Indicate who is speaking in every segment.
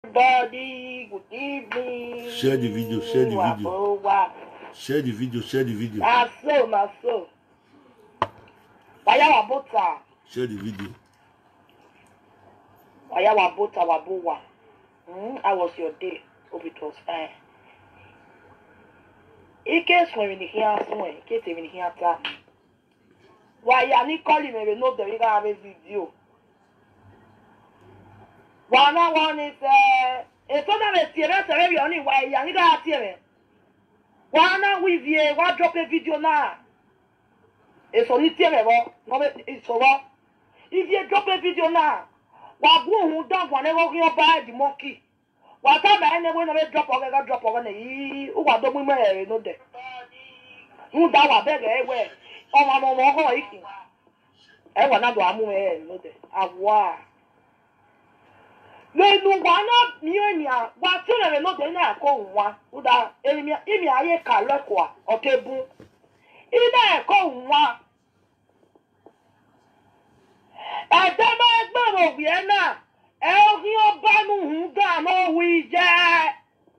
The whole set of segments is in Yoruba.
Speaker 1: Everybody, good evening.
Speaker 2: Share the video, share the video. Share the video, share the video.
Speaker 1: My soul. Waya wabota.
Speaker 2: Share the video.
Speaker 1: Waya wabota wabuwa. How was your day? Hope it was fine. Ike swimming here, swim. Ike swimming here, ta. Waya ni calling me no the riga have a video. One is it's on a serious area only why you got here. One with you, what drop a video now? It's only terrible, no, it's over. If you drop a video now, what who don't want to go buy the monkey? What time I never drop over the who are the women, no day. Who down a beggar, where? Oh, my mom, eating. I want to do a movie, no day. A war. Lẹ́nu wa náà ní ènìyàn wa tí ó lè lóde ní ẹ̀kọ́ wa ó dá èmi ayé kà lẹ́kọ̀ọ́ ọ̀tẹ́bù ilé ẹ̀kọ́ wa ẹ̀dẹ́ máa gbẹ̀rọ̀ òbí ẹ̀ náà ẹ̀ rí ọba nù ń gà náà wí jẹ́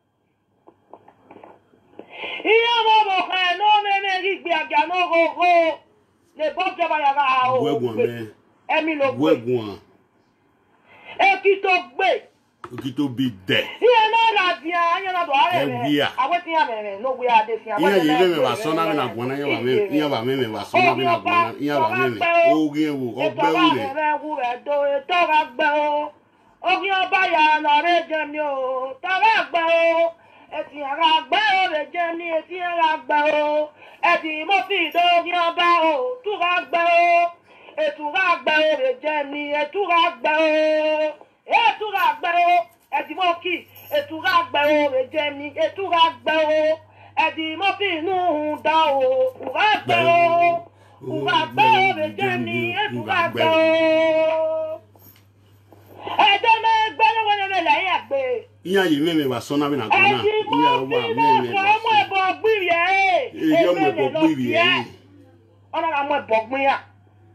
Speaker 1: iye ọmọ ọ̀kan ẹ̀ náà mẹ́rin rí gbé àgbà náà rọ̀rọ̀ lè bọ́ jọba yàrá àwọn ẹ̀mí ló gbé.
Speaker 2: Ekito be there.
Speaker 1: Iya na dia, anya na do are me. Aweti ya me no we ade fi
Speaker 2: aweti. Iya ye me wa so na me na gbona iya ba me wa so na me na gbona iya ba me. Oge wo, ogbe wo le.
Speaker 1: Wu re do e to ga gbe o. Ogi oba ya na re je mi o. Ta ga gbe o. E ti ara gbe o re je mi e ti ara gbe o. E ti mo fi do ogi oba o. Tu ga gbe o. E tu ga gbe o re je mi e tu ga gbe o. Etura gbero edimoki etura gbero ejemi etura gbero edimoki nu da o ura gbero ejemi etura gbero edeme gbero wona me la ya gbe
Speaker 2: iya yi meme wa so na me na gona iya wa meme
Speaker 1: mo ebo gbiri
Speaker 2: yo mo ebo gbiri
Speaker 1: ona ga mo ebo gbin ya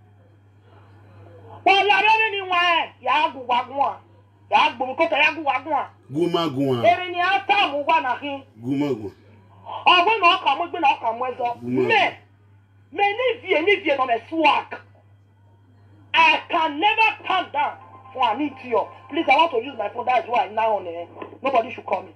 Speaker 1: wala re ni wa ya gu wa gun ya gbo ko ta ya gu wa gun
Speaker 2: guma
Speaker 1: ere ni ata mu wa na hin
Speaker 2: guma
Speaker 1: ogun na ka mo gbe na ka mo ezo me ni vie no me swag. I can never calm down for an idiot. Please, I want to use my phone. That is why now on nobody should call me.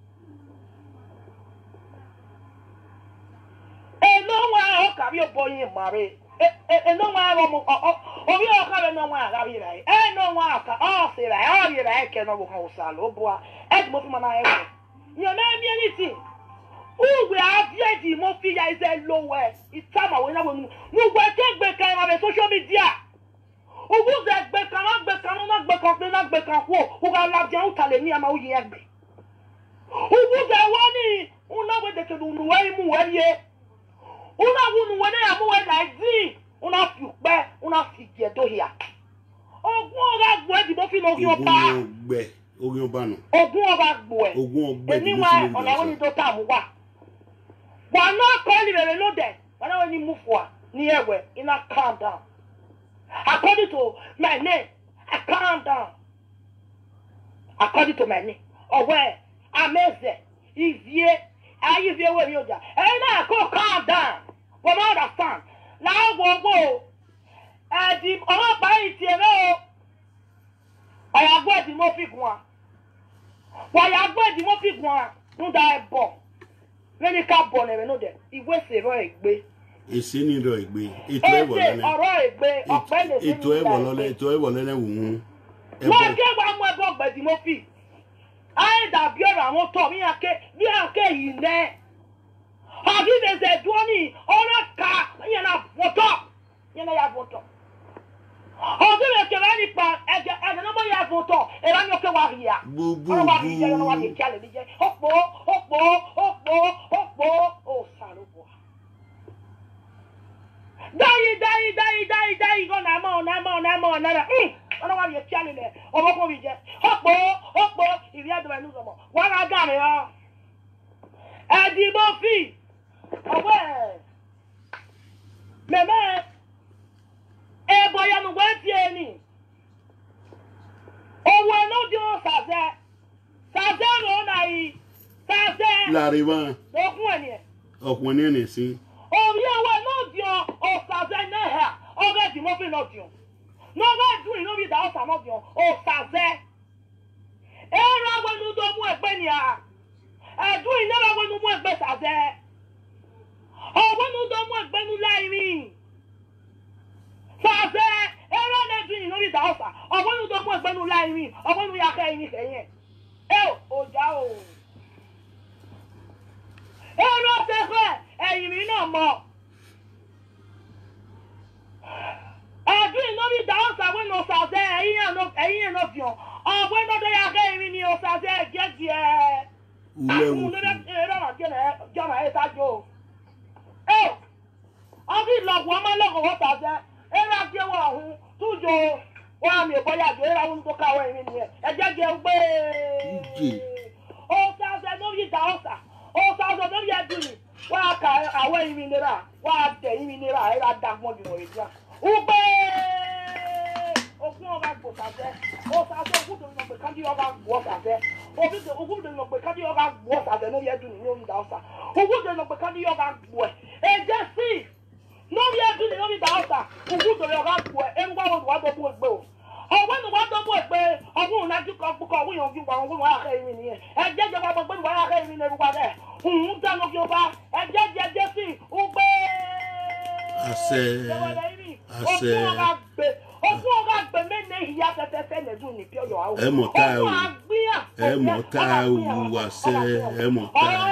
Speaker 1: No one can be a boy in marry. No one obi o ka no one ga bi rai no one ka o se rai o bi rai ke no bo kan salo bo a e mo fi ma na e you na me anything who we have yet mo fi ya is a low way it's time we na nu we take gbe kan on social media ogu ze gbe kan na gbe kan wo o ga la je o tale ni ama o yin egbe ogu ze woni una we de ke nu we mu we ye una wunu we na mu we like this una fi pe una fi je to here ogun oga gbo e di mo fi no ki oba
Speaker 2: ogun oba no
Speaker 1: ogun oga gbo e
Speaker 2: ogun ogbe
Speaker 1: ni wa ona woni to ta mu wa na call le lo de wana woni mu fo ni ewe ina calm down according to my name I calm down according to my name owe ameze ivie ayi vie we mi oja na ko calm down but I understand now go di o ba iti e o ya gbo di mo fi gun ya gbo di mo fi gun nda e bo leni ka bo ne no de iwe se ro egbe
Speaker 2: ese ni ro egbe ito e wo le
Speaker 1: oro egbe ope le se
Speaker 2: ito e wo le wu
Speaker 1: mo ke gba mo e bo gbe di mo fi ai da bi oro awon to mi ake yi ne abi de se duoni ora ka yen na ya voto obi le ke ra ni pa eje no mo ya voto e ra ni o ke wa ria ora wa ri je no wa ni kale ni je opo o sarubo dai go na mo na ora wa ri kale le omo ko bi je opo iri ado enu so mo wa ga ga mi o edi mo fi owe meme boya no wa tie ni owo no di o sa se boy. Saze.
Speaker 2: La riba.
Speaker 1: Okwenye.
Speaker 2: Okwenye nesi.
Speaker 1: Oye wa no dio o saze na ha. Oga di mo fi no dio. No ga do no bi da o sa no dio. O saze. Era wa nu do mu egbe ni a. Edu ina wa nu mu egbe saze. O wa nu do mu egbe nu lai mi. Saze. Era na du no bi da o sa. O wa nu do mu egbe nu lai mi. O wa nu ya ka yin seyin. O ja o. Era te fe. Ẹ̀yin mi náà mọ̀. Ẹ̀dùn iná bí dáhùn sàwọn ní ọ̀sàzẹ́ ẹ̀yin ẹ̀ náà fi hàn. Ọ̀gbọ́n náà dọ́yà kẹ́yìn mi ní ọ̀sàzẹ́ jẹ́jẹ́. Àkùn lórí ẹ̀rọ jọ̀nà ẹ̀ sájò. Ọdún ìlọ̀gùn ọmọ lọ́gùn ọ̀sàzẹ́ ẹ̀rọ àjẹwọ̀ ọ̀hún tújò wọn àmì ìbọ̀yàjò ẹ̀rọ àwọn tó káwọ́ ẹ̀mí nìyẹn. Ẹ̀jẹ̀ jẹ́ gbé. Ọ̀sàzẹ́ lórí dáhùn sà. Ọ̀sàzẹ́ lórí ẹ̀dùn yìí. Wa ka awe imi nira wa de imi nira era dagmo bi mo ija ugbe ogun oga gbo saze o saze ogun do no pe kan di oga gbo saze ogun do no pe kan di oga gbo saze no ye dun ni o mi da osa ogun do no pe kan di oga gbo e je si no ye dun ni o mi da osa ogun do oga gbo e ngwa wo wa do bu egbe o ọwọ́ ni wọ́n dọ́gbọ́ ẹgbẹ́ ọgbọ́n nájú kan púpọ̀ ọwọ́ yóò fi wà ọgbọ́n wà ákẹ́ ìrìn nìyẹn ẹjẹ́ jẹ́ wà gbọ́gbọ́n wà ákẹ́ ìrìn nìyẹn wà rẹ̀ ń dáná kí o bá ẹjẹ́ jẹ́ sí ugbé.
Speaker 2: Àṣẹ àṣẹ.
Speaker 1: Ogún ọ̀gá gbẹ mẹ́lẹ̀ ìyá fẹ́fẹ́fẹ́ lẹ́dùn ní pure yọ̀ àwọn.
Speaker 2: Ẹ mọ̀ tá ewu ẹ mọ̀ tá ewu àṣẹ ẹ mọ̀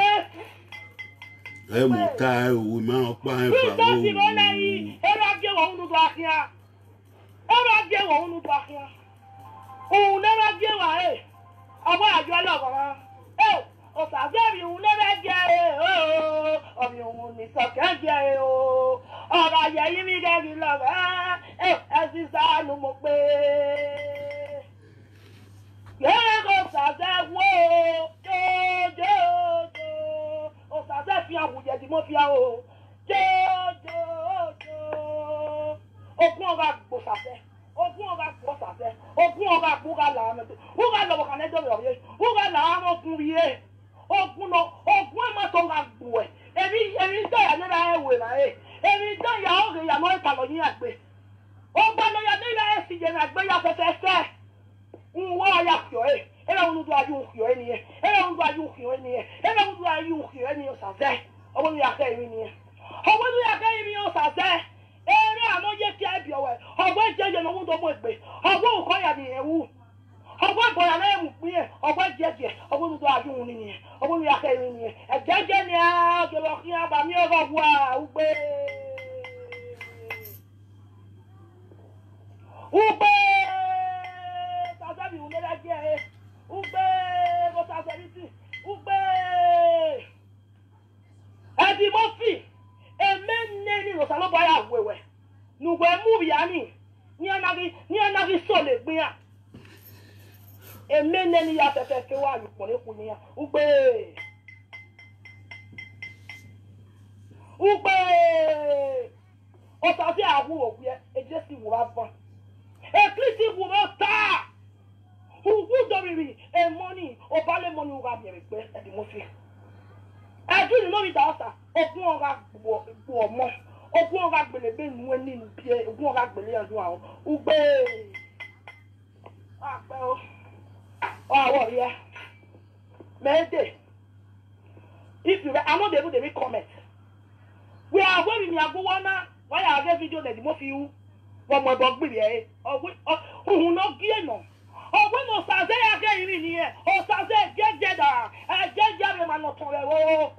Speaker 2: tá ewu máa pa ẹ̀ fà
Speaker 1: ó. Bí ìjọsìn lọ́lẹ́ yìí ẹ̀rọ ajé wọ̀ ń dúdú àkíyà. Ẹ̀rọ ajé wọ̀ ń dúdú àkíyà. Òun lẹ́rọ ajé wà ẹ̀ ọgbọ́n àjọ ẹlọ́gọ̀rọ̀. Ọ̀sàzẹ́rì òun lẹ́rọ jẹ́ ọ̀mì òun ní sọ̀kẹ́ jẹ́ ọ̀rọ̀ ayẹyẹ mi gẹ́gì lọ́rọ̀ ẹ̀sìn sáànù mo pé. Yẹ́rọ ọ̀sàzẹ́ wo jòjòjò ọ̀sàzẹ́ fi àwùjẹ tí mo fi àwò jòjòjò ogún ọ̀gá gbòsàzẹ́. Ogun ọba gbọ́ sàfẹ́, ogun ọba gbúra làánú tó, wúra lọ́wọ́ kan ẹjọ́ rẹ̀ ọ̀yẹ́, wúra làánú ogun yé, ogun ẹ̀ máa tó ra gbù ẹ̀, èmi dẹ́yà nílá ẹ̀wẹ̀ náà ẹ̀, èmi dẹ́yà ọ̀rẹ́ ìyànà ìkàlọ̀ yín àgbẹ̀, ó gbá lọ́yà nílá ẹ̀sì yẹn àgbẹ̀ yà fẹ́fẹ́ fẹ́, ń wọ́ ọ̀yà kìọ̀ ẹ̀, ẹ̀rọ olùdó ayé òkìọ̀ ẹ̀ nìyẹn, ẹ̀rọ olùdó ayé òkìọ̀ ẹ̀ nìyẹn, ẹ̀rọ olùdó ayé òkìọ̀ ẹ̀ nìyẹn sàfẹ́, ọwọ́ ló yà kẹ́ ẹ̀mí nìyẹn, ọwọ́ ló yà kẹ́ ẹ̀mí sàfẹ́. Ere àná yé kí ẹ bí ọwẹ ọgbọ jẹjẹ ní ọmọ tó mọ ìgbé ọgbọ òkọ yà ní ẹwù ọgbọ ìbọyà náà ẹmú pín yẹ ọgbọ jẹjẹ ọgbọ tó adùn nìyẹn ọgbọ mi yàkẹ ìrìn nìyẹn ẹjẹjẹ ni a jọlọ kí a bá mi ọgọ bu ugbe ugbe sàṣẹbí ìwúlẹ̀ jẹ ugbe kò sàṣẹbí sí ugbe ẹbí mọ́fì. Emenne ni rosalobaya wewe nugbe mu ya ni anagi so le gbin a emenne ni ya fefe wa lu pon eku ni a ugbe o ta fi awu ogbe eje si wo ba ekliti wo ta ugu doriri e money o bale money wo ga bi pe e di mo fi ẹdún ni lórí ìdáwọ́sà ogún ọ̀gá gbò ọmọ ogún ọ̀gá gbèlébé nù ẹ́ nínú bí ẹ ogún ọ̀gá gbèlé ẹ̀dùn àwọn ugbe àpẹ o àwọ̀ yẹ mẹ́ẹ̀dẹ̀ if you I no dey even dey make comment we are wey mi agbowó náà wọ́n yà gé fídíò nẹ̀dí mo fi wú wọ́n mọ ẹ̀bọ̀ gbìrì ẹ̀ ọ̀hún náà gí ẹ̀ náà. Ọgbọ́n ní ọ̀sàzẹ́ yà kẹ́ ìrìn nìyẹn ọ̀sàzẹ́ jẹ́jẹ́ dà ẹ̀jẹ̀jẹ̀ rẹ̀ máa nà tán rẹ̀ wọ́.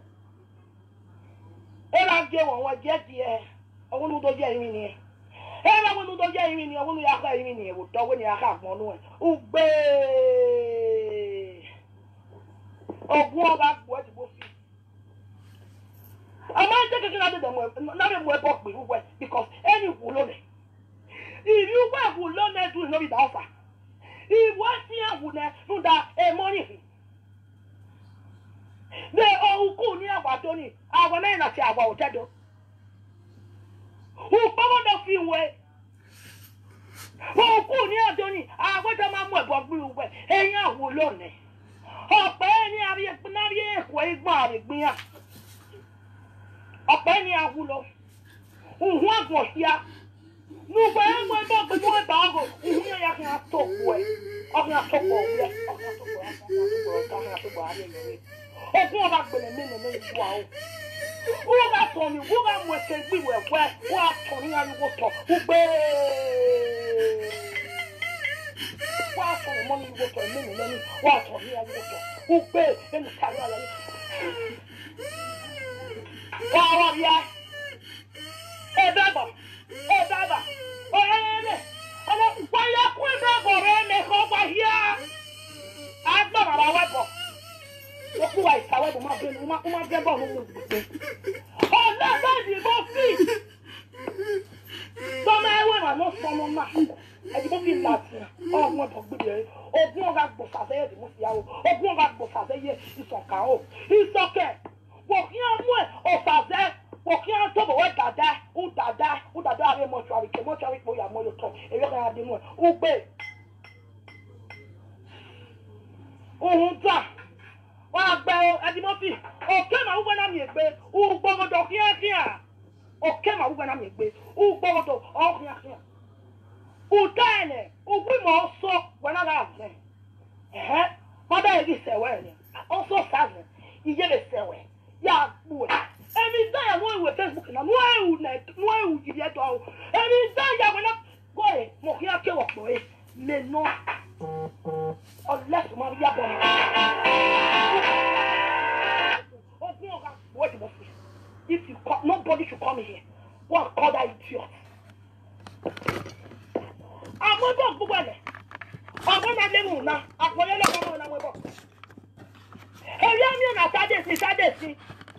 Speaker 1: Ẹ̀rọ ajé wọ̀n jẹ́ tiẹ̀ ọgbọ́n ní ọdọ́ jẹ́ ìrìn nìyẹn. Ẹ̀rọ ọgbọ́n ní ọdọ́ jẹ́ ìrìn nìyẹn ọgbọ́n ní yà kẹ́ ìrìn nìyẹn wò tọ́wọ́ ní yà kẹ́ àgbọ̀n nù ẹ̀. Ugbe ọgbọ́n ọba gbọ́ ẹ̀ ti bó fi. Àmọ́ ẹ̀jẹ̀ kékeré náà mú ẹ̀bọ̀ pè wúwẹ̀ because ẹni wù lónìí. Ìrì wúwẹ̀ wù lónìí ẹ̀dùn ìnáwó ìdá ọ̀fà. Ìwọ sí àwùnẹ fúnda ẹmọ́rì hù. Bẹ́ òkú ní àgbà tó ní àwọn mẹ́rin àti àgbà òtẹ́dọ̀. Òpópónà fi wẹ̀. Òkú ní àjọ ní àwọn tó máa mú ẹ̀bọ̀ gbé wẹ̀ ẹ̀yìn àwò lónìí. ọ̀pẹ́ ní àrí ẹ̀pínárí èkó igbó àrígbìyàn ọ̀pẹ́ ní àwùlọ òhun àgbọ̀n síá nùgbẹ́ ẹgbẹ́ ẹgbẹ́ ọ̀gbẹ́ ní wọ́n bá ọgọ̀ òhun yẹn yà kí n àtọ̀pọ̀ ẹ̀ ọ̀gbìn àtọ̀pọ̀ ọ̀gbẹ́ ọ̀gbìn àtọ̀pọ̀ ogun ọba gbẹlẹ mẹlẹ ìbú àwọn wọ́n bá tọ̀ ní wọ́n bá mú ẹsẹ̀ gbìwẹ̀ wẹ́ wọ́n á tọ̀ ní ariwo tọ̀ gbé wọ́n á tọ̀ ní mọ́ni ariwo tọ̀ mẹ́rin lẹ́nu wọ́n á tọ̀ ní ariwo tọ̀ gbé ẹnu sáré àlàyé wọ́n á wọ́n yá ẹ dábà ọ̀rẹ́ ọmọ wáyé kú ẹ dábà ọ̀rẹ́ mẹ́kọ̀ ọgbà yá àgbà bàbá wẹ́bọ̀. Oku wa ìkàwé bò máa bẹ ní wọ́n máa bẹ bọ́ọ̀lù ní ìgbésẹ̀. Ọ̀lẹ́gbẹ́ ìdìbò fi. Sọ́mọ ẹwẹ́ wà ló sọmọ náà. Ẹ̀dìbò fi láti ọ̀gbọ́n ẹ̀bọ̀ gbèdé rẹ̀. Ogún ọ̀gá gbòsàsẹ́ yẹ̀ dìbò sí yàwó. Ogún ọ̀gá gbòsàsẹ́ yẹ̀ ìsọ̀kà o. Ìsọ̀kẹ̀ wò kí á mú ẹ̀ ọ̀sàsẹ́ wò kí á tó bọ̀wẹ́ dàda àrẹ mọ̀ṣúárì kẹ̀ mọ̀ṣúárì pò yà mọ̀ yóò tọ̀ èyí ọ̀gá yà dé mú ẹ̀. Ó gbé. Òhun tà. Wọ́n àgbẹ̀ ẹ̀dìmọ́fì òkè màá wúgbẹ́ náà mi ègbé ugbọ́gọ́dọ̀ kíákíá òkè màá wúgbẹ́ náà mi ègbé ugbọ́gọ́dọ̀ ọ̀kíákíá ùtẹ́ẹ̀nẹ̀ ògbìmọ̀ ọ̀sọ́ wẹ́nàdà àgbẹ̀ ẹ̀hẹ́ mọ́dà yìí sẹ̀wẹ̀ ẹ̀ ọ̀sọ́ sàzẹ̀ ìyẹ́ lè sẹ̀wẹ̀ yà gbù ẹ̀ ẹ̀mí dáyà wọ́n ìwé Facebook náà wọ́n ẹ̀wù jìbì ẹ̀dọ̀ ọ̀ ẹ̀mí dáyà wọ́n náà gbọ́ ẹ̀ mọ̀ kíákíá wọ̀ pọ̀ ẹ̀ mẹ́nà unless man ya born. If you call, nobody should come here. What call that idiot? I'm going to go there. I'm going to live now. I'm going to live now. Hey, you know, Saturday.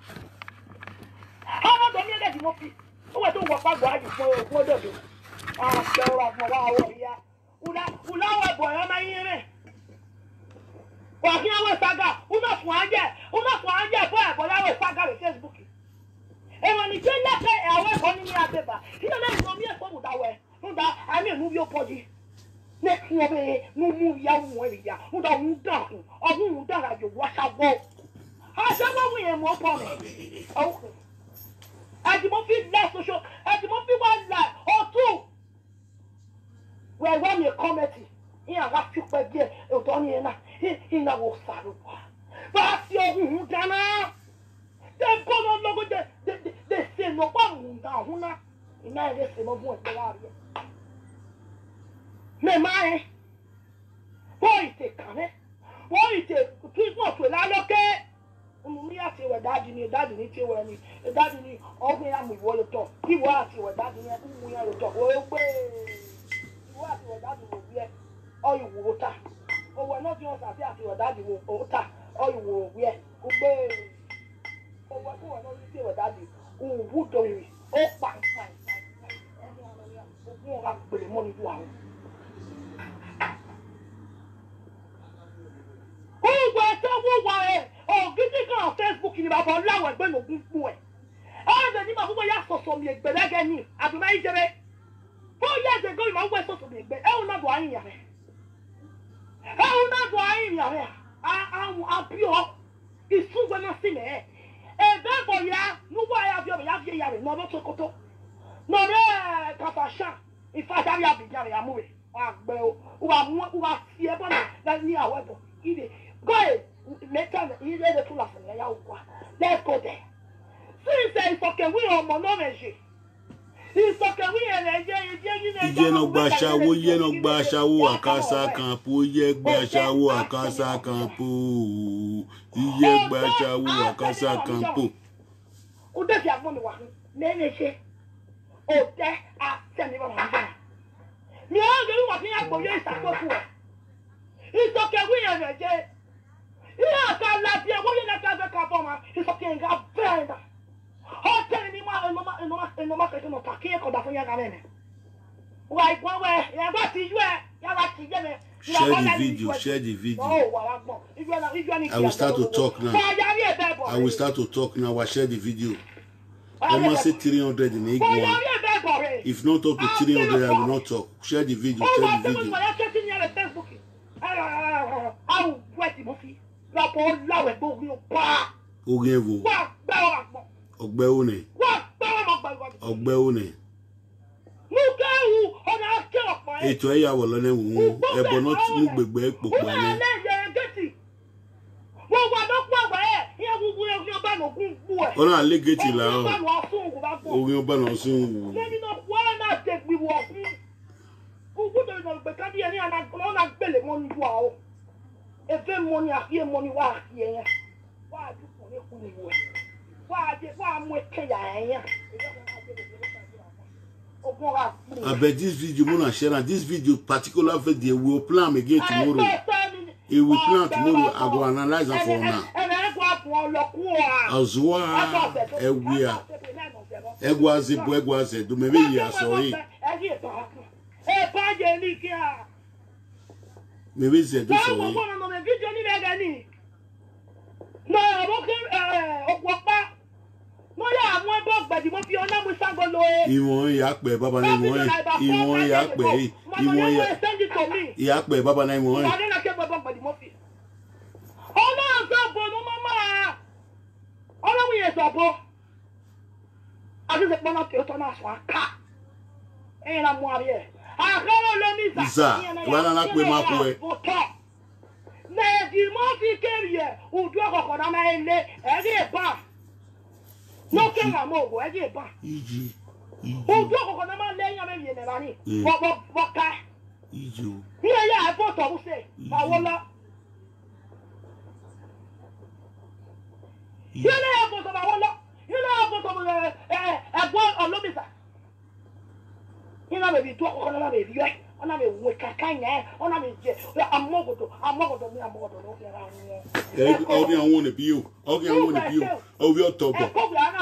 Speaker 1: How about the other democracy? Who are doing what I do? Ah, so I'm here. Ula boy, am I here? Wàhíà wẹ̀ saga, una fún ajẹ́ fún ẹ̀bọ̀ láwẹ̀ saga rẹ̀ Facebook. Ẹ̀wọ̀n ní jẹ́ lẹ́kẹ̀ ẹ̀wọ̀ ẹ̀kọ́ ní abẹ́bà. Nínú lẹ́yìn tó mí ẹ̀kọ́ mùdáwẹ̀, múdà àmì ìlú yóò pọ̀ jù. Lẹ́kùn ọbẹ̀ mú ìyàwó wọn ìyá, múdà òun dàkùn, ọdún òun dàrà jò wá ṣàgbọ́. Aṣáwó wù yẹn mọ́ pọ̀ rẹ̀. Ẹ̀dìmọ́ fi lẹ̀ ṣoṣo, ẹ̀dìmọ́ fi wá là ọ̀tún. Wẹ̀ wá mi kọ́mẹ̀tì, ìyàn àgá fipẹ́ díẹ̀, ètò ní ẹ̀ náà. Ina wo saruwa ba ti ohun dana de bono logo de se no pa munda huna ina ere se mo bun e la ri me mai wo ite kare wo ite tu mo to la loke umu mi ati we dadi ni ti we ni dadi ni ogun ya mu iwo lo to ti wo ati we dadi ni umu ya lo to o gbe iwo ati we dadi wo bi e o iwo ta owó ẹ̀ náà fi hàn sàbí àti ọ̀dáàdì wo òótà ọ̀yùwò òwú ẹ̀ gbé owó ẹ̀kọ́ wọn náà ní sí ọ̀dáàdì òwú dòrì ó pa ogún ọ̀rá gbèrè mọ́ nínú àwọn. Gbogbo ẹ̀tọ́ wúwa ẹ̀ ògidì kan Facebook ni bàbá ọláwọ̀ ẹgbẹ́ lògún fún ẹ̀. Ọ̀dọ̀ ní màá yá sọ̀sọ̀ mi ẹgbẹ̀lẹ́gẹ̀ ní àdùnmá ìjẹrẹ. 4 years ago ni màá sọ̀sọ̀ mi ẹgbẹ́ ẹ̀ ò náà bọ̀ àyìn yàrá. How not why here? I'm pure. It's too when I see me. And therefore, yeah, no why have you no not Sokoto. No, Kapasha. In fact, I have been Yari, I'm moving. Who are here, that near weapon. Go ahead, make time, he's ready to laugh. Let's go there. Since it's okay, we are monomeji.
Speaker 2: Iye no gba ṣawo ye no gba ṣawo akasa kan po ye gba ṣawo akasa kan po iye gba ṣawo akasa kan po.
Speaker 1: O de fi agbon mi wa me se o de a se mi ba wa nje mi o de wa fi agbo ye isakofu e isoke wi yan je iya ka la bi e wo ye na ka ka fo ma isoke nga benda. Oh, tell me, no, no, paquet, quand on y a quand même. Ouais, il va t'y jouer, il va t'y jouer.
Speaker 2: Share the video. I will start to talk now. I will share the video. I must say 300 in Igbo. If not up to 300, I will not talk. Share the video. Share the video.
Speaker 1: La po lawe bo ri pa.
Speaker 2: Ogun evo.
Speaker 1: Wa gbe o akpo.
Speaker 2: Ogbe one.
Speaker 1: Wa gbe o gbe.
Speaker 2: Ogbe one.
Speaker 1: Mu ke wu ona ke opo e.
Speaker 2: Ètò e ya wo lo ne wu. E bo no ti mu gbegbe popo ni.
Speaker 1: Mo wa do po gba e. Iyan gugu e ba no gun bu e.
Speaker 2: Ona le gate la o.
Speaker 1: Ba no sun ku ba po.
Speaker 2: Ogun ba no sun wu.
Speaker 1: Let me know why not take me walk. Who don't know the candy and I'm not belly money wow. If them money are here, money why here. Why do you why I'm with Kaya?
Speaker 2: I bet this video Mona share and this video particular video we will plan again tomorrow. It will plan tomorrow. I go analyze it for now. Azwa ewia. Egwaze do maybe ya sorry. Maybe ze do sorry.
Speaker 1: No, okay, mo ya àwọn ẹbọ gbẹ̀dì mo fi ọ̀nà mo sango lo e.
Speaker 2: Ìwọ̀n ya pẹ̀ bàbá náà ìwọ̀n ya pẹ̀ ìwọ̀n ya pẹ̀ bàbá náà ìwọ̀n.
Speaker 1: Ìwọ̀n náà ṣe gbẹ̀bọ̀ gbẹ̀dì mo fi. Ọ̀nà ọ̀sọ̀bọ̀ ló máa ọlọ́run yẹn sọ̀bọ̀. Àdúgbò pọ́nà tí ó tọ́ náà sọ àká. Ẹ̀yin náà mú àrí ẹ̀. Àkọ́rọ̀ ló ní ìsà.
Speaker 2: Ìsà ìwà náà pé máa kú ẹ.
Speaker 1: Nàìjí mo fi kéré ẹ̀ òdu ọ̀kọ̀ọ̀kan náà máa ń lé ẹ̀rí ìbá. No king am ogo eje ba.
Speaker 2: Iji.
Speaker 1: Ojo kokon na ma leyan me yen na ni. Bo ka.
Speaker 2: Ijo.
Speaker 1: Ni ya e photo wo se. Ma wo la. Yele e photo ba wo la. Yele e photo mo egbo olomisa. Ina me bi to kokon na me bi yo. Ona me we kakanya, ona me je. Amogodo mi amogodo no fi ra ni.
Speaker 2: Oge awon ne bi o. Oge awon ne bi o. O bi o to bo.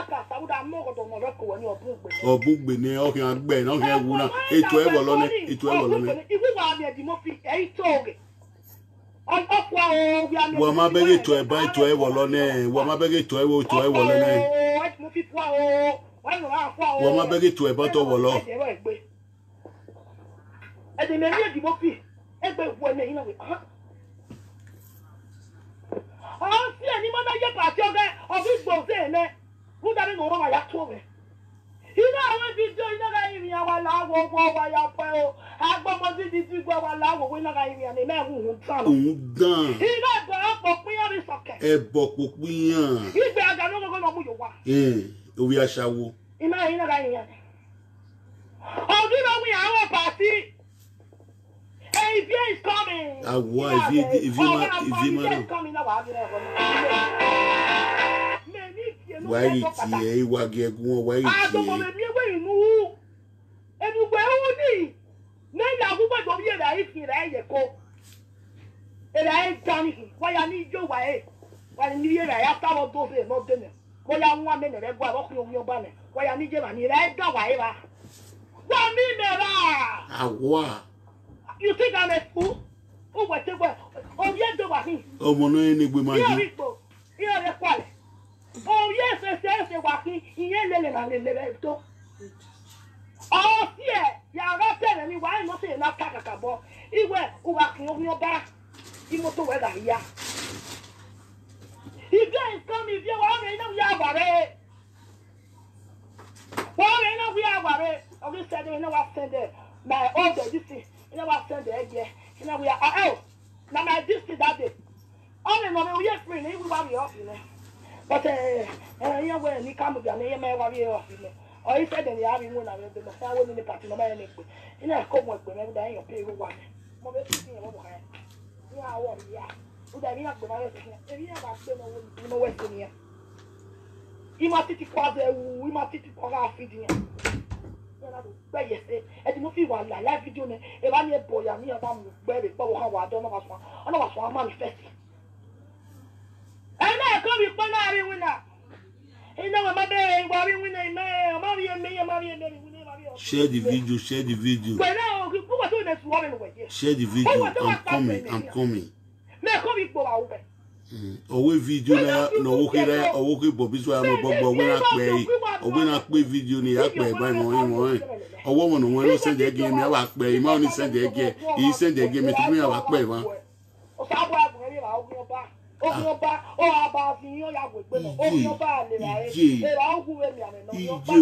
Speaker 2: Obugbe ni oge agbe na oge ewu na. Ètò e wo lo ne, ètò e wo lo ne.
Speaker 1: Iwu wa mi e di mo fi e to oge. Ọ̀pọ̀ o bi ami.
Speaker 2: Wo ma be ètò e ba ètò e wo lo ne. Wo ma be ètò e wo lo ne.
Speaker 1: Mo fi po o. Wa no ra po o.
Speaker 2: Wo ma be ètò e ba to wo lo.
Speaker 1: And the many of the Mofi, every one in a way. Oh, see any mother yet, but you're there, or this both there, who doesn't know my October. You know, I will be doing our love over your pearl. I want to do our love when I am a man who done. He got up for me on his socket.
Speaker 2: A book will be young.
Speaker 1: He's back, I don't know who you are.
Speaker 2: Eh, we are shall.
Speaker 1: Imagine a guy. Oh, do know we are a party. If is coming.
Speaker 2: If you
Speaker 1: coming
Speaker 2: why it wa get go why
Speaker 1: I don't want to be away move. And you will need. Then I will go here that if you go. And I ain't done it. Why I need your way. Why you need after all those not dinner. Why I want minute and go walking on your banner. Why I need you and you ain't go away. 1 minute. You think I'm a fool? Oh, whatever. Oh, yes, the Wahi.
Speaker 2: Oh, Mono, any woman.
Speaker 1: Here, the quality. Oh, yes, I say, Wahi. He ain't letting me live. Oh, yeah. You are not telling me why I'm not saying that Kakabo. He went walking on your back. He must weather here. If guys come, if you are in we are worried. Well, we are worried. Oh, we said, you know what, send it. My order, this is. You know what send the egg here. You know we are out. Now my district that day. Only no we are free, we worry off, you know. But you know when he come with your name, I worry off, you know. Or he said that the army won the Messiah in the party no man. You know, come with when every day you pay one. More than you are one, yeah. Would I be not the marriage? If you have a no Western here. He must sit we must sit for our feeding. But yes, and you feel one life you doing it. If I'm a boy, I'm here, I'm very poor. How I don't know what's one. I know what's one manifesting. And I come with Panari winner. You know, my baby, worry when I may marry me.
Speaker 2: Share the video, share the video.
Speaker 1: But now, who was doing this woman away?
Speaker 2: Share the video. I'm coming.
Speaker 1: May I come for our way?
Speaker 2: Owe video na no okere owoke bobi so am gbogbo we na pe o we na pe video ni ya pe ba mo owo mo no won send again me wa pe ma oni send again he send again me to me wa pe wa
Speaker 1: o sa bo agun ri ba ogun oba Oba o aba fi yo ya gbe no. Oba le ra e. E ra ogun we mi ame no.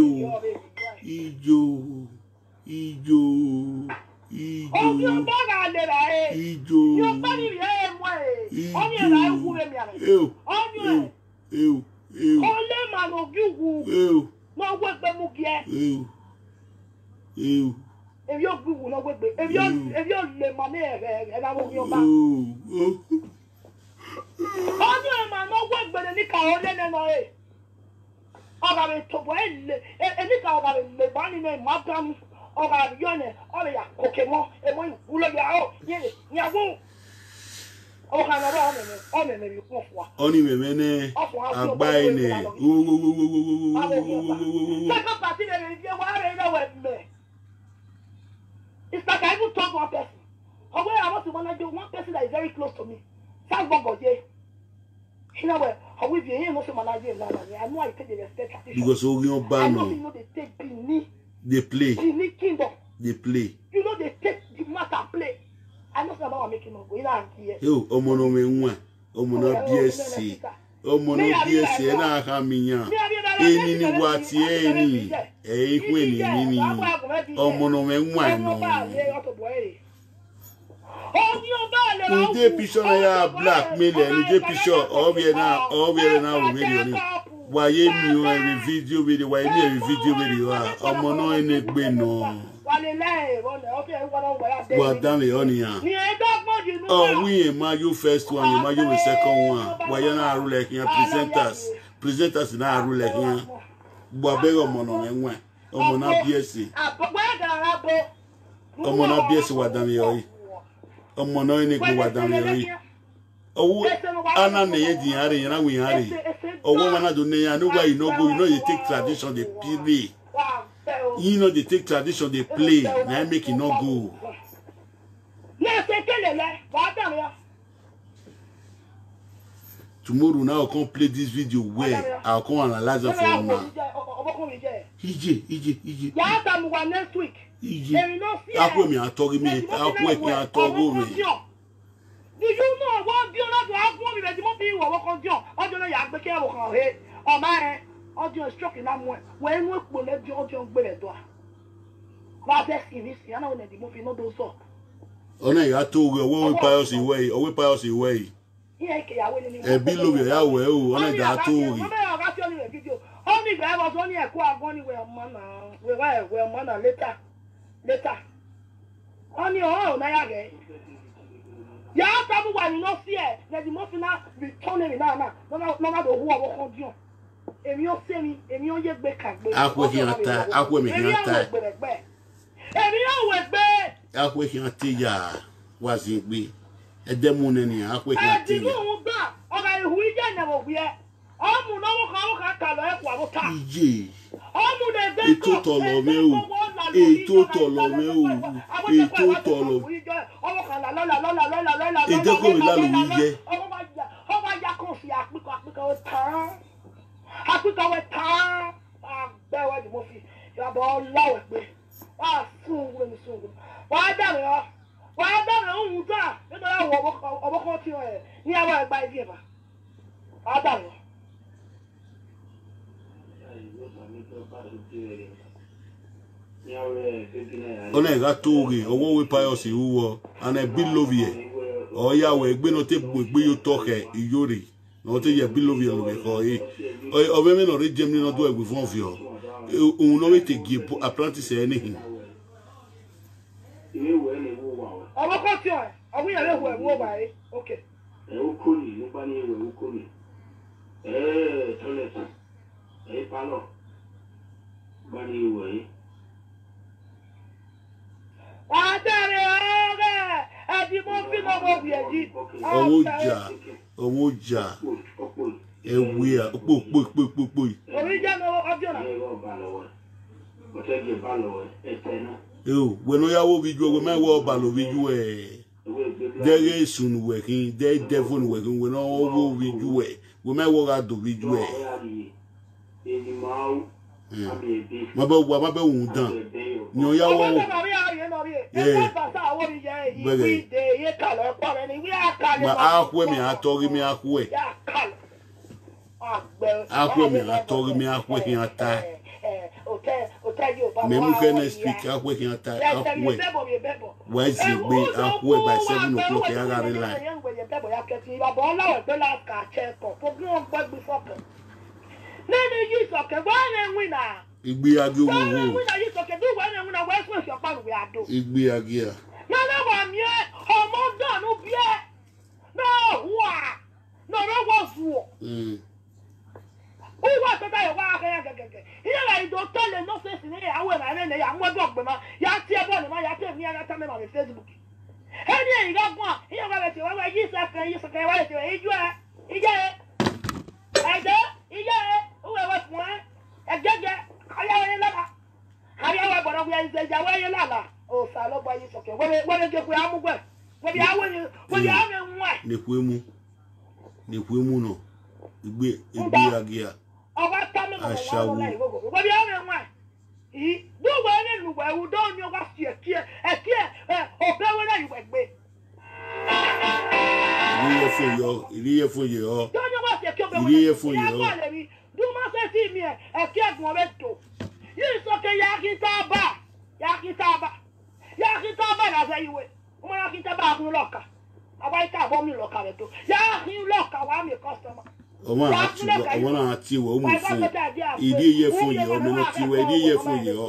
Speaker 2: Ijo.
Speaker 1: Oba ga le ra e.
Speaker 2: Ijo.
Speaker 1: Yo ba ni re mo e. Oni ra ogun we mi ame. Oni e. Ole ma no gugu. No we gbe mu gie. If you're good, no good. If you're le money, and I will be back. Oh, no, man, no work, but any car, then I got it to well, any car got the bunny name, Madame, or got Yone, or ya Pokemon, and when you look out, yes, ya won't. Oh, I'm a maybe
Speaker 2: only women are buying it.
Speaker 1: Second party, and you are with me. It's like I even talk to one person. Or where I want to manage one person that is very close to me. Sounds good, yeah. You know where? How we be here, no managing. I know I take the respect.
Speaker 2: Because all your band,
Speaker 1: you know they take Benin.
Speaker 2: They play.
Speaker 1: Benin Kingdom.
Speaker 2: They play.
Speaker 1: You know they take the matter play. I know about making them go in and here.
Speaker 2: Yo, Omono me Omono BSC. Omono BSC na kaminya. Eni ni wati eni. Kweni nini. Omono me nwa no. Nde pisho na ya blackmail nde pisho obiere na video ni. Wa ye mi o video wa ye mi video omono ene gbe no. Wa dan le oni ya. Oh, we you first one, you the second one. Why you not rule like here presenters na rule like here. Bobego mono enwe. Omona BSC. Omona BSC wa dan yo. Omono ene go wa dan yo. Owo ana na ye din are yan we are. Owo mana do ne ya no why you no go, you know you take tradition they play. You know they take tradition they play. Na make it not go. Tomorrow now I'll come play this video where I'll come analyze it for now. EJ.
Speaker 1: Next week.
Speaker 2: EJ. I'll me and talk me. I'll work me and talk me.
Speaker 1: Do you know what do not have one that you won't be work on John? I don't know you have the care of head. Oh my audio struck in that one. When we will let John better do. But that's in this, I know that the movie not do so.
Speaker 2: Oh no, you are too well. We pious away. A bill of your way. Oh, only that too.
Speaker 1: Only I was only a quack only where mana later. On your own, I again. Yeah, probably when you not fear that the most now returning now. No matter who I walk on you. If you see me, if you get back,
Speaker 2: Aqua here, Akwe ki ante ya wazi gbe edemu neni akwe ki ante ya
Speaker 1: oga ihu ije na wo gbe omu no wo ka ka lo e kwa wo ta
Speaker 2: ije
Speaker 1: omu de de
Speaker 2: eto tolo me o
Speaker 1: owo kan la
Speaker 2: ede ko mi la lo wi je
Speaker 1: owo ya ko fi apika o ta apika we ta be wa di mo fi ya bo lawo gbe wa sun why damn it? Why damn it? Who that? You know what? You have a buy here. Why damn it?
Speaker 2: One ga toge owo we pious iwo and e bilovie o ya we gbe no te gbe yo toke iyore no te ye bilovie lo be ko o be me no re jemni no do egbe fun ofio un no we te give apprentice anything.
Speaker 1: Ọmọ kan tí ọ àwọn yẹn lè wọ ẹ̀wọ̀n báyìí ok.
Speaker 3: Ẹ̀wọ̀n kò ní nípa ní ẹ̀wọ̀n kò ní. Tọ́lẹ̀tì pálọ̀ bá ní ìwọ̀ yìí.
Speaker 1: Àdàrẹ̀ ọ̀rẹ́ ẹ̀dínmọ́ fi lọ́wọ́ bí ẹ̀jí.
Speaker 2: Owó jà ẹ̀wẹ̀ à pò.
Speaker 1: Orí jẹ́ ọjọ́ náà.
Speaker 3: Ọ̀tẹ́gì bá lọ́wọ́ ẹ̀tẹ̀ náà.
Speaker 2: Yo, when we are video, we might walk by the video. There is soon working, there devil working, we know video. We might walk out the video. My boy, what about done? Nyo ya wo. Ma akwe mi atori mi akwe. Akwe mi atori mi akwe ki ata. Me mu kene speak akwe ki ata akwe. Wezi be akwe by 7 o'clock ya gari line. Igbe agi wo. Igbe agi ya. Nekwemu no. Igbe agi ya. Ashawu. Iriye fo yo. Ọmọ àti ìwọ̀ ọmọ fún ìdí iye fún yìí ọmọ náà ti wọ ìdí iye fún yìí ọ.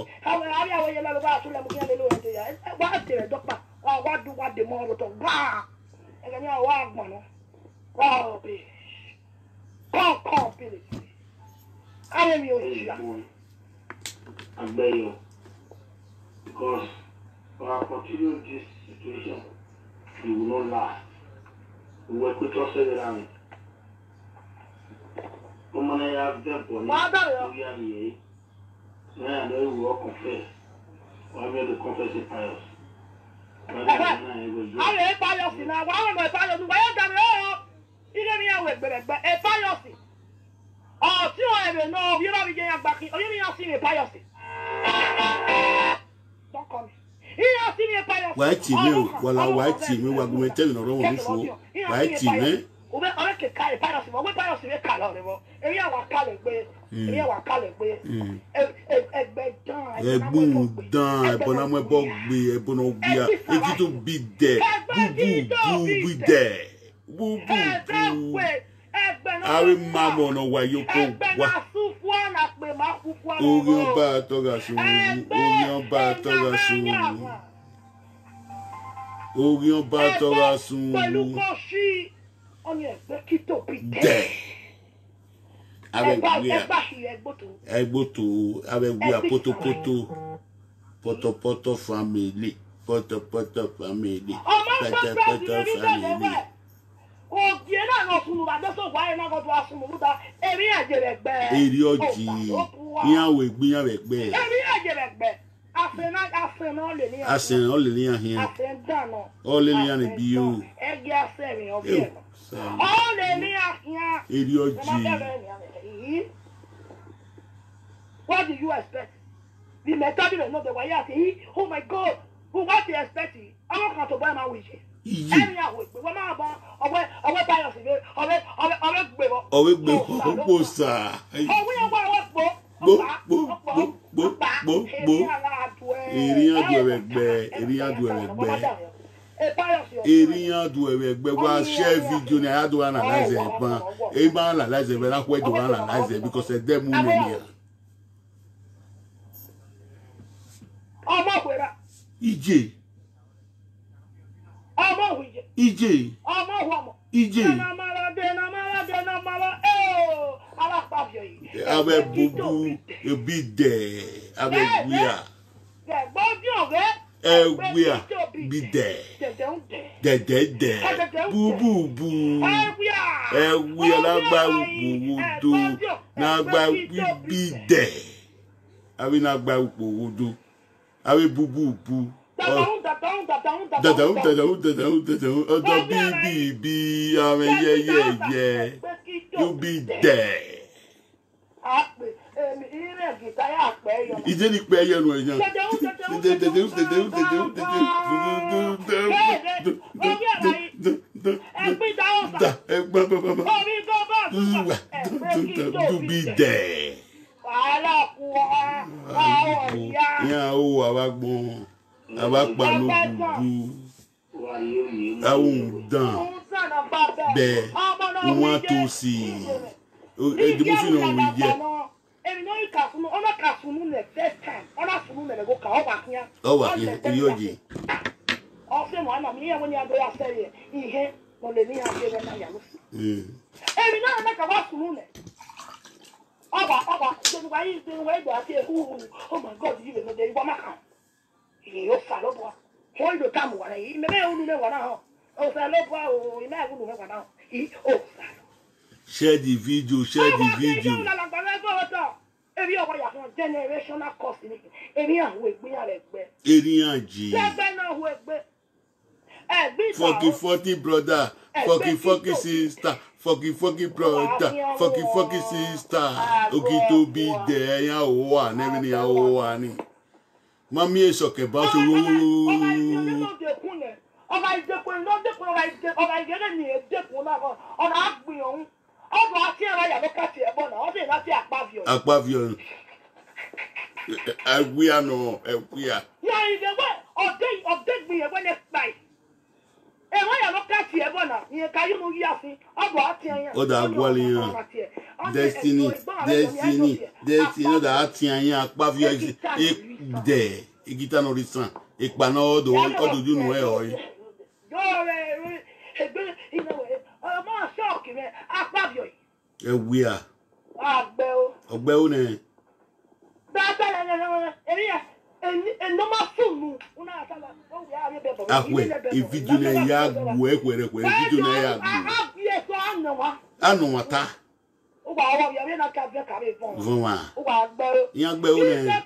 Speaker 3: Because if I continue this situation, it will not last. We work with us around. Come I have them for me. We are here. Now I know we will confess. Why we have to confess it pious? I am pious now. Why am I pious? Why am I? You get me away, but a pious. Oh, see I don't know. You're not getting back. Oh, you not seeing a pious. Don't come.
Speaker 2: White team, well, our white team, we were going to tell you no wrong before. White team, eh? Boom, down, Bonamwe Bogby, Bonobia, it to be there. Boo, be there. Boo, boo. I remember no why you go. Orion Batogasu. There. Avec Poto family. Poto family.
Speaker 1: What do you expect? The method is not the way I say, oh my God, what do you expect? I'm not going to buy my wish.
Speaker 2: Eriyan do egbe wa share video na ya do analyze e ban e ban analyze e na kwe do analyze because e dem mu me EJ Abe bubu e be there abe wia wia be there bubu wia la gba bubu do na gba be there abi na gba bubu do abi bubu you be there. Ije ni pe ye nu eyan. Do be there. Ya o awagbon. Awapa no dudu. Awun dan. Be. Wọ́n tó sí. E di mo fi no wi je.
Speaker 3: Emi no ikasunu, ona kasunu ne first time. Ona sunu ne go ka oba kian.
Speaker 2: Owa iri oje.
Speaker 3: Ose mo ana mi ya woni ado ya sere. Ihe mo le ni ha je na ya lo. Emi no na ka wa sunu ne. Oba, so do yi do we do ati ehu. Oh my God, you know dey wa maka. Iyo fa lo bo. Ho ido tamu wa yi. Me be unu me wa na ho. O fa lo bo o, ime unu me wa na ho. O fa.
Speaker 2: Share the video, share the video.
Speaker 3: Ebi owo ya fun generational cost ni. Ebi àwọn egbeyan re gbe.
Speaker 2: Eriyan ji.
Speaker 3: Gbe na wo egbe. Egbe
Speaker 2: ta. Fucky brother, fucky sister, fucky brother, fucky sister. Oki to be there ya o wa, never ni ya o wa ni. Mami e so ke ba so wo. Ọba ìdẹ́kun ló dẹ́kun ọba ìdẹ́kun ni ẹ̀dẹ́kun náà ọ̀nà àgbìn ọ̀hún. Ọdún àti ẹ̀rọ yàtọ̀ káàtì ẹ̀bọ̀ náà ọdún ìrántí àpáviọ̀. Àpáviọ̀. Ẹ̀wíà nù ẹ̀wíà.
Speaker 3: Yà ìdẹ̀wẹ̀ ọ̀dẹ́gbìn ẹ̀wẹ̀ ní ẹ̀páì. Ẹ̀rọ yàtọ̀ káàtì ẹ̀bọ̀ náà ìyẹn ká yóò mú yí àfin ọdún àti ẹ̀yàn.
Speaker 2: Ọdún àgbọ̀lì yàn. Destiny ọdún àti ẹ̀yàn àpáviọ̀ dẹ̀ ìgítà náà rí sàn. Ìpànà ọdún ojú nù ẹ̀ ọ̀ yìí. Ewia. Ọgbẹ́ o nẹ. Ahwe, ìfíjú náà yà gbù ẹ̀kwẹ̀rẹ̀ ìfíjú náà yà gbù. Anu wata. Vọ́n wa. Ìyá gbẹ́ o nẹ.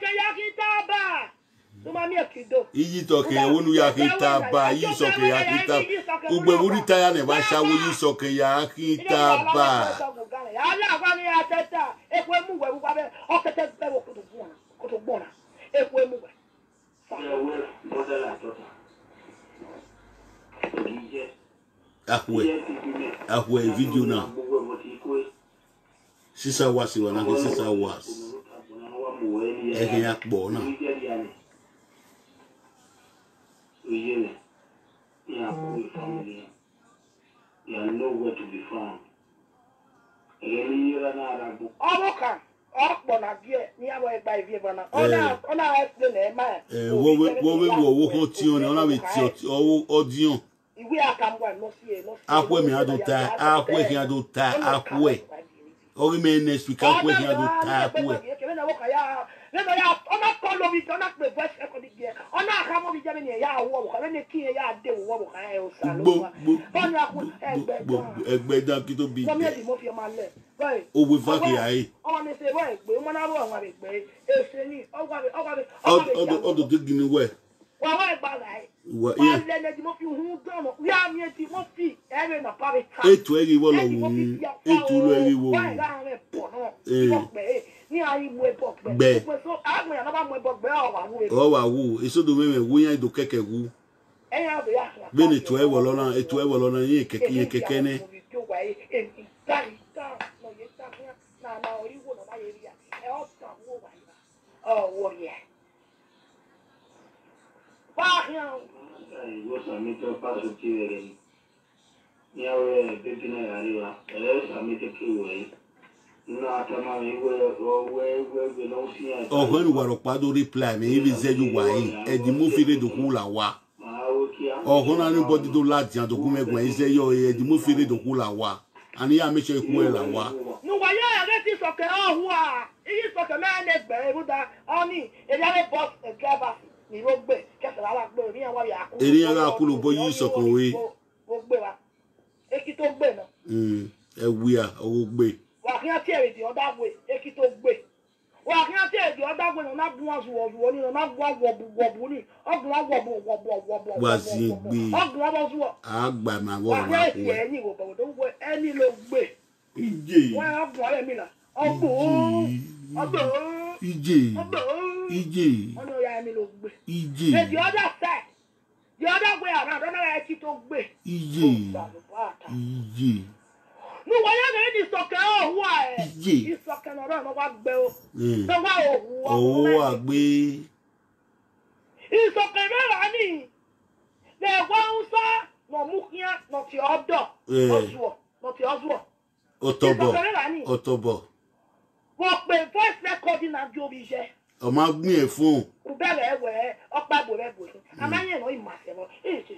Speaker 2: Iyi toke wonu ya kitaba, yi soke ya kitaba. Ugbe wuri taya ne ba shawo yi soke ya kitaba.
Speaker 3: Ala agwani ya teta, ekwe mu we wa be, o tete be wo kutu bona. Ekwe mu we.
Speaker 2: Ahwe video na. Sisa wasi wana ke sisa was. Eke ya kbo na.
Speaker 4: You are nowhere to be found.
Speaker 2: Akwe mi adota, akwe ki adota, akwe. Ori me next week akwe ki adota, akwe.
Speaker 3: Lẹ́nu ya ọ̀nà kọ́ lómi tí ọ̀nà pè voice record yẹ ọ̀nà àkàmọ́ mi jẹ́ mi ni ẹ̀yà àwọ̀ ọ̀bùkà lẹ́nu kí ẹ̀yà àdé wọ̀ ọ̀bùkà ẹ̀ ọ̀sà ló wà. Bọ́ọ̀ni àkùn
Speaker 2: ẹgbẹ́ dán kí tó bí.
Speaker 3: Sọmi ẹ̀dì mo fi ọmọ alẹ́.
Speaker 2: Owó fákì ayé.
Speaker 3: Ọmọ mi ṣe wọ́n ẹ̀gbẹ́ ọmọ náà wọ̀ àwọn ẹ̀gbẹ́ èsè ní
Speaker 2: ọdún tó gini wẹ̀.
Speaker 3: Wọ́n wọ́n ẹ̀gbà láì. Wọ́n lẹ́nu ẹ̀dì mo fi hun dánù wí àmì ẹ̀dì mo fi ẹ̀rẹ̀ nà pàrẹ̀ ká.
Speaker 2: Ètò ẹ̀rí wọ́ lọ wù ú. Ètò ẹ̀rí wọ́ wù ú.
Speaker 3: Wọ́n ẹ̀rọ àwọn ẹ̀pọ̀ náà ní ayé mu ẹbọ gbẹ so àwọn èèyàn bá mu ẹbọ gbẹ ọwà wú
Speaker 2: èsodo mẹ́mẹ́ wú yẹn ìdò kẹ̀kẹ́ wú bẹ́ẹ̀ ni ètò ẹ̀wọ̀ lọ́nà yín kẹ̀kẹ́ ní. Ọ̀hún ìwàrọ̀ pàdó reply mi ibi zẹ́jú wáyé ẹ̀dì mú fi rédò kú là wá. Ọ̀hún náà ní bọ́dí tó láti àdókú mẹ́gbọ̀n ẹ̀ṣẹ́ yọ ẹ̀dì mú fi rédò kú là wá. Àníyàn mi ṣe ikú ẹ̀ là wá.
Speaker 3: Nùwàyà ẹ̀rẹ́ ti sọ̀kẹ́ ọ̀hún à. Iyì sọ̀kẹ́ mẹ́rin ẹgbẹ̀rún ìrúdà ọ̀nì èdè bọ́s driver ní ló gbé kẹsàn-án wà gbé ènìyàn wà yà kú.
Speaker 2: Ènìyàn wà kú ló bọ́ yí sọ̀kan wé.
Speaker 3: Ó gbé wa. Eki tó gbé náà.
Speaker 2: Ẹ wíyà owó gbé.
Speaker 3: Wàhíà tí èrè di ọ̀dà gbé eki tó gbé. Wàhíà tí èrè di ọ̀dà gbé ní ọ̀nà bú wọn zuwọ̀zuwọ̀ ní ọ̀nà bú wọn wọ̀bù ní ọ̀gùn wọn wọ̀bù.
Speaker 2: Wà sí gbé.
Speaker 3: Ọ̀gùn wọn bọ̀ zuwọ̀.
Speaker 2: Àgbà máa wọ̀ wọn kú.
Speaker 3: Wàhíà tí ẹ̀ ní ìwòbọ̀wò tó gbé ẹni ló gbé.
Speaker 2: Ìjì.
Speaker 3: Wọ́n ọ̀gùn ọ̀rẹ́ mi là. Ọ̀gùn.
Speaker 2: EJ.
Speaker 3: Ono ya mi lo gbe.
Speaker 2: EJ.
Speaker 3: The other side. The other way around, don't know where I to gbe.
Speaker 2: EJ.
Speaker 3: No, why you going to soccer? Oh, why?
Speaker 2: EJ.
Speaker 3: You soccer no run, no what be o. So why
Speaker 2: Oh, agbe.
Speaker 3: You soccer no ni. The one sa no mukia, not your other. Oswo, not your oswo.
Speaker 2: Otobo.
Speaker 3: What be voice recording and job is here.
Speaker 2: O ma gbin e fun.
Speaker 3: O bere we, opa bo re bo. Amaye no imase no.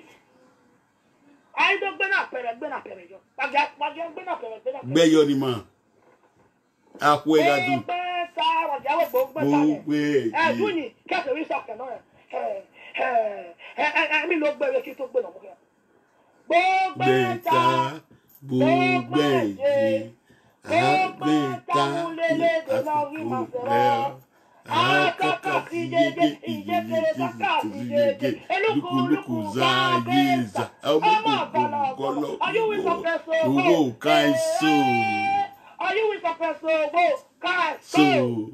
Speaker 3: I don't gbe na pere jo. Paja gbe na pere.
Speaker 2: Gbe yo ni ma. Apo e gadu.
Speaker 3: Gbe ta ro jawe gbo gbe ta. Duni, ke se wi so ke no. Mi lo gbe we ki to gbe no mo ke. Gbe ta. Bugbeji, Agbeta, Akaka Sijege, Ijekere Kaka Sijege, Eluku Zayeza, Amagolo. Are you with Professor Wo?
Speaker 2: Kaiso.
Speaker 3: Are you with Professor Wo? Kaiso.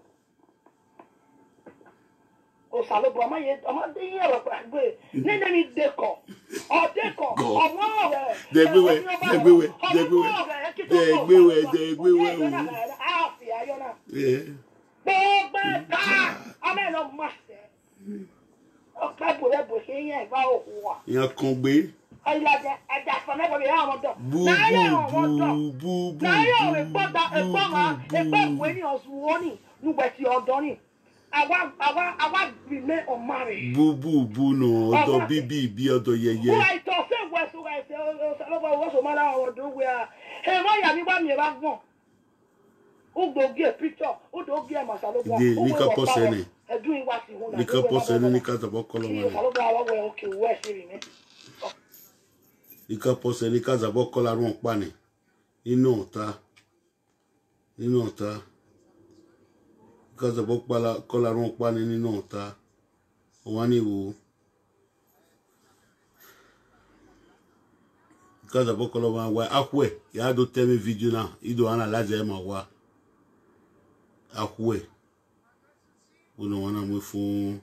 Speaker 3: O salo bo amaye amade ro gbe nene mi deko o deko omo re
Speaker 2: degbewe
Speaker 3: afi ayona gbogbo ta ameno master o pa bo re bo se yen ba o wa
Speaker 2: yan kan gbe
Speaker 3: aylaje aja fa me bo ya won do na yo won do na yo we gboda we ni osuwoni nugbe ti odo ni Awa remain unmarried.
Speaker 2: Bu no odo bibi bi odo yeye.
Speaker 3: Right to say we so I say o so mala o do we a. E ma ya mi ba mi ba gbon. O do get picture, o do get masalo bo.
Speaker 2: De ni ka pose ni.
Speaker 3: E do wa si hun na.
Speaker 2: Ni ka pose ni ka zabo kolo ma.
Speaker 3: Masalo bo awa we okay we si ri mi.
Speaker 2: Ni ka pose ni ka zabo kolo run pa ni. Inu ota. Because of color run pan in nota. One wo. Because of color one why akwe. You do tell me video now. You do analyze them wa. Akwe. We no wanna move phone.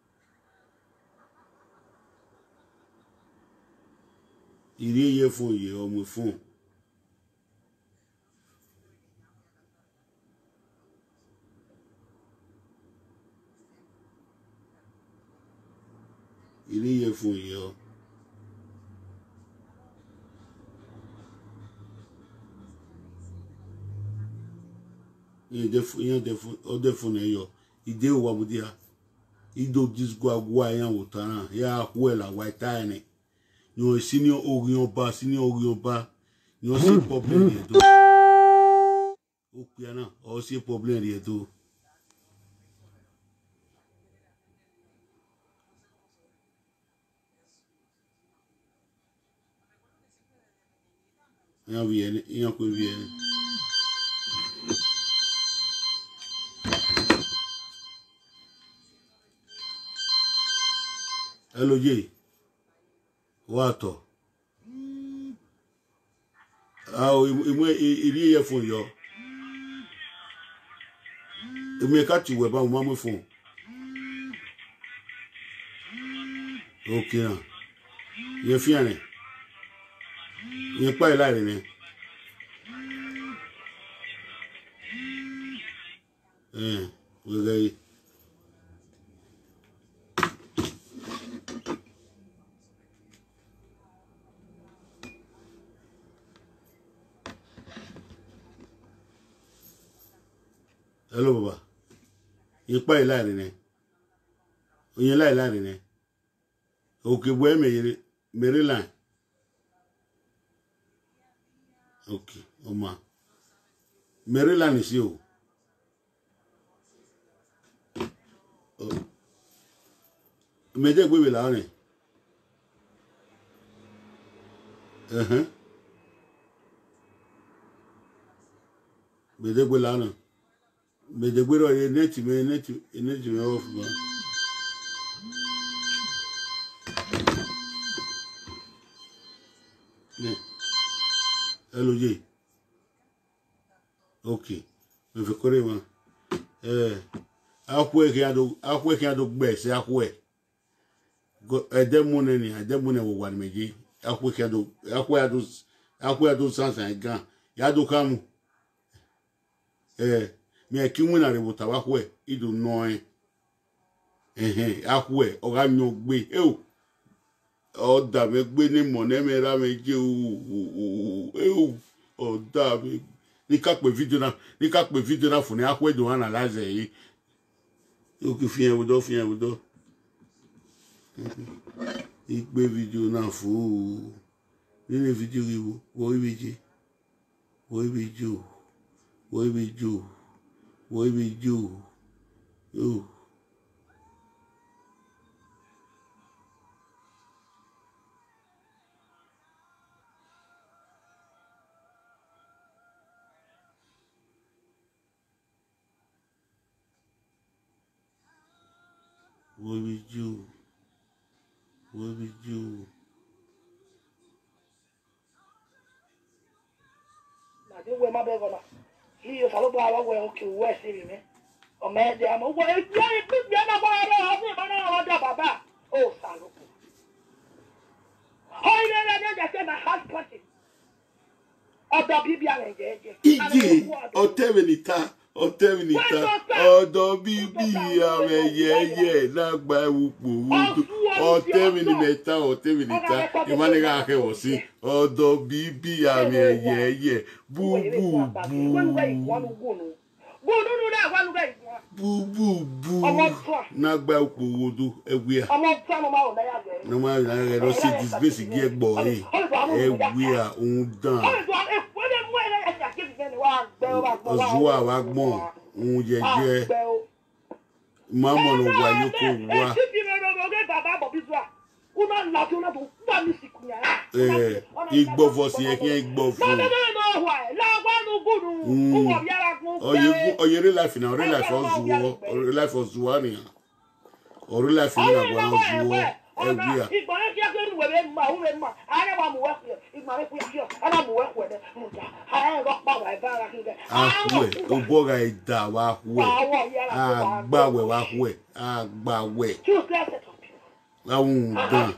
Speaker 2: Il y a phone ye or move phone. Il y a fún yo. Il defun yo. Ide wa budia. Ido disgwa yan wotana. Ya huela wa tane. Yo senior orion ba. Yo si problem ye do. O piana, o si problem ye do. Yan ko viene. Hello J. Wato. Iri ye fun yo. Emi ka ti we ba mo ma fun. Okay na. Ye fiane. Ye pa ila re ni. We gay. Hello baba. Ye pa ila re ni. Oyin ila re ni. Okay bo me Maryland. Okay, Oma. Maryland is you. Me je gbe la rin. Me je gbe la rin. Me je gbe ro net me off ba. Hello J. Okay. Me fi kore ma. akwe ki ado gbe se akwe edemune ni wo wa meji akwe ki ado sansan gan ya do kamu mi ki wina re bota wa kwe idu noin akwe o ga nyo gbe o da me gbe ni mo ne me ra meji o da me ni ka pe video na fun ni akwe do analyze yi o ki fi en wo igbe video na fu ni video riwo wo ibeje yo What we do?
Speaker 3: Now, this way, my baby, he is a little bit okay, where see me. Oh, man, I'm a way. Oh, Salo. Oh, I said my heart party. Oh, the baby,
Speaker 2: Odo bibi ameyeye lagba ewupo wudu otemi meta imane ga ke wo si odo bibi ameyeye bu nagba ewupo wudu ewia no ma na go see this basic ge gbo ewia undan Ozua wa gbon un jeje mama no wa yoko wa igbo voice ye kin igbo fun oyere life na ore life ozuwa ni ore life ni agba ozuwa ewia oboga ida wa hwe agbawe wa hwe agbawe awun dan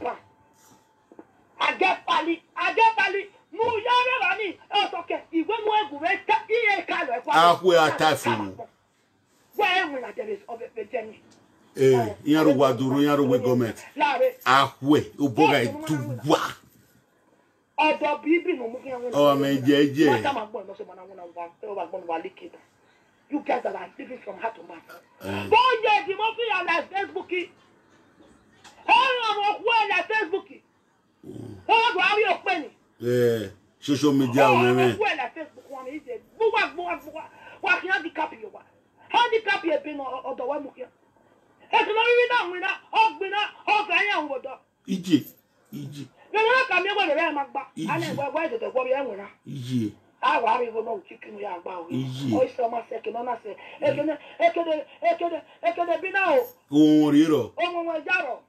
Speaker 3: agepali nu yare rani o so ke igwe mu egu re ta iye ka lo kwa
Speaker 2: ahwe atafi
Speaker 3: we na there is of a journey
Speaker 2: yaro waduru yaro we government ahwe oboga iduwa
Speaker 3: odo bibi no mu kiyan
Speaker 2: o me jeje
Speaker 3: you guys are living from heart to mouth don't get the mo fi ala Facebook Facebook do ari ope ni
Speaker 2: social media o me
Speaker 3: Facebook one is wa kiyan di copy yo wa handicap ye bi no odo wa mu kiyan e lo ri na wina ogbina o ga yan wodo
Speaker 2: ije
Speaker 3: Nana ka mi gbe re ma gba ana gbe de gbo bi enwera
Speaker 2: ije
Speaker 3: awa ri go no chicken ya gba o o so ma se ke no na se ekede bi na o
Speaker 2: ohun riro
Speaker 3: o mo jaro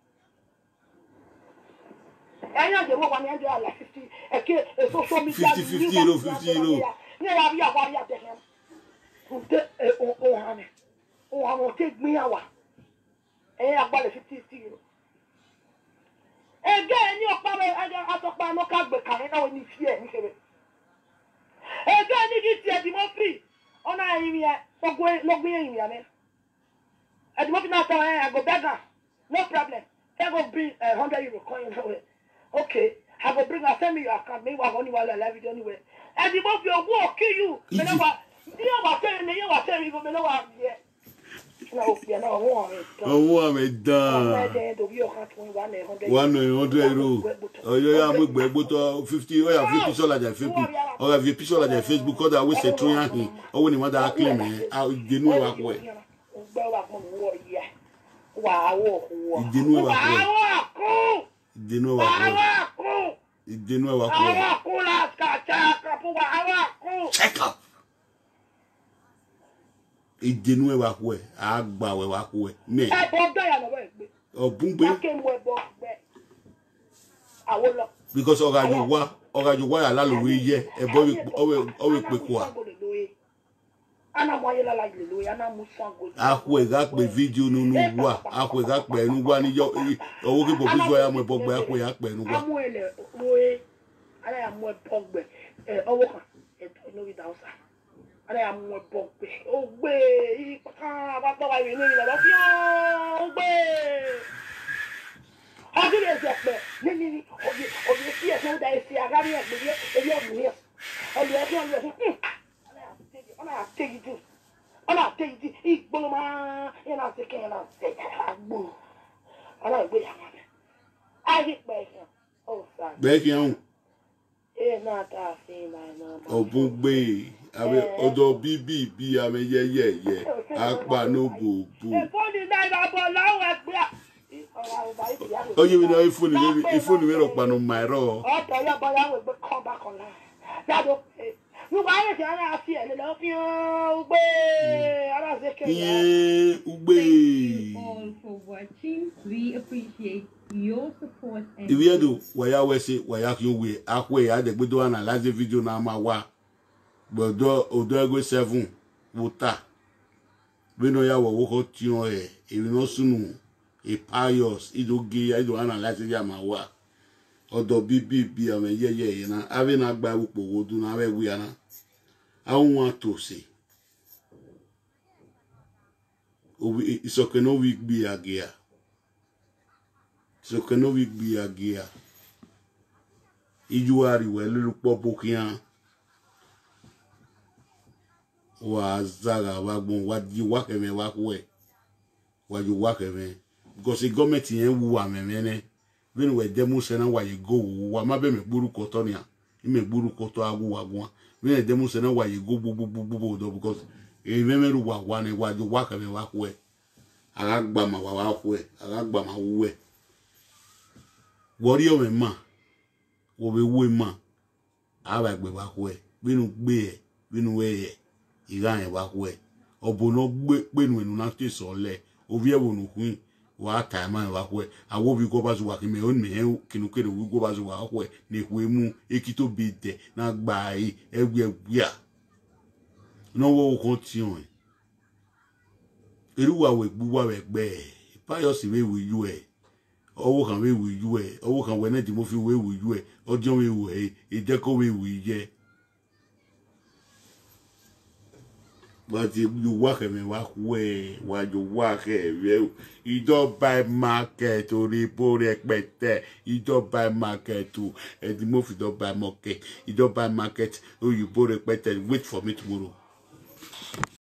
Speaker 3: enya je mo wa ni ala 50 eke social media
Speaker 2: 50 euro
Speaker 3: ni ya bi awa ya de hem o ha mo te gbin awa agba le 50 euro ege ni opa be atopa no ka gbe kan na we ni fie ni sebe ege ni ki ti edi mo free ona yin ya logbe yin ya me edi mo fi na tell I go beggar no problem I go bring 100 euro coin away okay I go bring send me your account me wa only while live video anyway edi mo fi ogun o kill you me no wa ni o wa say me go me no wa here
Speaker 2: owó àmì dán 100 euro ọyọ ya mú gbẹ gbótọ 50 ọyà fi píṣọ làjà ọyà fi píṣọ làjà Facebook kọdà wí ṣe tún yàn hìn ọwọ́ ni wọ́n dára kílẹ̀ mẹ́ ìdènú ẹwà pọ̀ ẹ̀ ìdènú ẹwà pọ̀ ẹ̀ ìdènú ẹwà pọ̀ ẹ̀ check up. Idenu e wa ku e agba we wa ku e me
Speaker 3: e bo da ya lo we gbe
Speaker 2: obun gbe
Speaker 3: ke mo e bo gbe awo lo
Speaker 2: because oga ju wa ya la lo we ye e bo o we pe ku a
Speaker 3: ana moye la lelo ana musango
Speaker 2: akwe ga pe video nunu wa akwe ga pe nu wa ni yo owo ki bobi zo ya mo bogbe akwe ya pe nu wa
Speaker 3: amuele oe ana ya mo bogbe owo kan no bi dausa ana ya mo bogbe ogbe ipa ba to wa ni lo fi ogbe agire se pe ni obi si e so da isi agari e gbe ebi o mi obi e fi ona take it. Ona take it. Igboma ina se ken na se agbo. Ona gbe ya ma. I hit by him. Oh, sorry.
Speaker 2: Beki on.
Speaker 3: Na ta fi na na.
Speaker 2: Obun gbe abe odo bibi bi ame ye. Apa no bo bu.
Speaker 3: E phone na ba bo lawo gbe.
Speaker 2: Oye mi na iphone mi ro pa no my ro.
Speaker 3: O to ya ba ya we come back online. That okay. You buy it and I feel love you. Ugbe. Ara se ke ya.
Speaker 2: Ugbe.
Speaker 5: All for watching. We appreciate your support and
Speaker 2: if you do waya we say waya ki we akwe ya de gbedo analyze video na ma wa gbodo odo ego 7 wuta we no ya wo ko ti on e no sunu e pious idoge ya do analyze ya ma wa odo bibi ame ye na ave na gba upo wodu na we wi ana awon atose obi isoke no wi gbi agea so keno wi gbi agea ijuari we lu popo kian wa zaga wa gbon wa di wa keme wa kwe wa ju wa keme because the government yen wu amemene when we demo sena wa ye go wa ma be me gburu koto ni a me gburu koto agu wa gwa when demo sena wa ye go bu do because e memeru wa ni wa ju wa keme wa kwe agba ma wa kwe agba ma wuwe wori o me ma wo be we ma aba gbe wa kwe binu gbe e binu we ye iran wa kwe obono gbe penu enu na te so le ovi e wonu kun wa time wa kwe awo bi go ba zu wa ki me on me kinu kere wi go ba zu wa kwe ne kwe mu ekito be de na gba yi egbe bia no wo continue eruwa we gbu wa we gbe pious we you e owo kan we wi you e owo kan we na di mo fi we wi you e ojo we we e je ko we wi je but you work me work we wa jo work e we you don't buy market ori bo repete you don't buy market to e di mo fi don't buy market you don't buy market o you bo repete wait for me tomorrow